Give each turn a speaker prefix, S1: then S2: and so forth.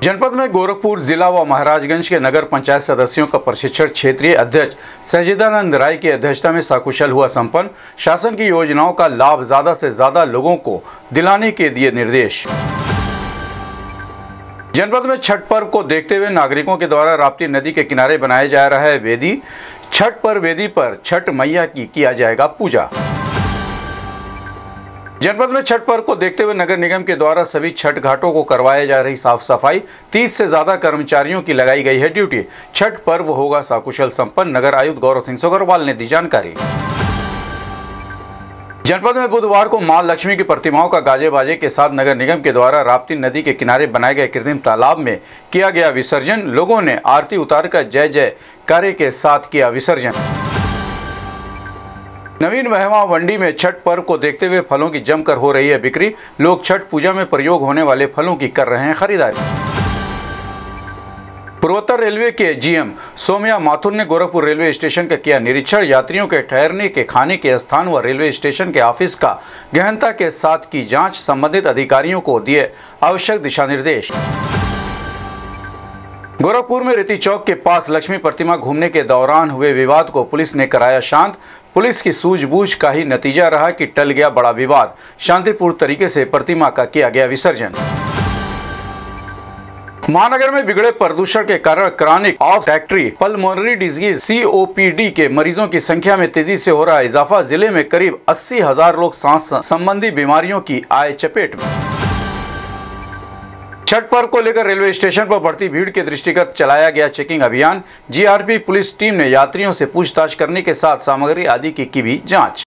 S1: जनपद में गोरखपुर जिला व महाराजगंज के नगर पंचायत सदस्यों का प्रशिक्षण क्षेत्रीय अध्यक्ष सजिदानंद राय की अध्यक्षता में सकुशल हुआ संपन्न। शासन की योजनाओं का लाभ ज्यादा से ज्यादा लोगों को दिलाने के दिए निर्देश। जनपद में छठ पर्व को देखते हुए नागरिकों के द्वारा राप्ती नदी के किनारे बनाया जा रहा है वेदी। छठ पर वेदी पर छठ मैया की किया जाएगा पूजा। जनपद में छठ पर्व को देखते हुए नगर निगम के द्वारा सभी छठ घाटों को करवाया जा रही साफ सफाई। 30 से ज्यादा कर्मचारियों की लगाई गई है ड्यूटी। छठ पर्व होगा सकुशल संपन्न, नगर आयुक्त गौरव सिंह सोगरवाल ने दी जानकारी। जनपद में बुधवार को मां लक्ष्मी की प्रतिमाओं का गाजे बाजे के साथ नगर निगम के द्वारा राप्ती नदी के किनारे बनाए गए कृत्रिम तालाब में किया गया विसर्जन। लोगों ने आरती उतारकर जय जय कार्य के साथ किया विसर्जन। नवीन महमा मंडी में छठ पर्व को देखते हुए फलों की जमकर हो रही है बिक्री। लोग छठ पूजा में प्रयोग होने वाले फलों की कर रहे हैं खरीदारी। पूर्वोत्तर रेलवे के जीएम सोम्या माथुर ने गोरखपुर रेलवे स्टेशन का किया निरीक्षण। यात्रियों के ठहरने के, खाने के स्थान व रेलवे स्टेशन के ऑफिस का गहनता के साथ की जांच। संबंधित अधिकारियों को दिए आवश्यक दिशा निर्देश। गोरखपुर में रीति चौक के पास लक्ष्मी प्रतिमा घूमने के दौरान हुए विवाद को पुलिस ने कराया शांत। पुलिस की सूझबूझ का ही नतीजा रहा कि टल गया बड़ा विवाद। शांतिपूर्ण तरीके से प्रतिमा का किया गया विसर्जन। महानगर में बिगड़े प्रदूषण के कारण chronic obstructive pulmonary disease COPD के मरीजों की संख्या में तेजी से हो रहा इजाफा। जिले में करीब 80,000 लोग सांस संबंधी बीमारियों की आए चपेट में। छठ पर्व को लेकर रेलवे स्टेशन पर बढ़ती भीड़ के दृष्टिगत चलाया गया चेकिंग अभियान। GRP पुलिस टीम ने यात्रियों से पूछताछ करने के साथ सामग्री आदि की भी जांच।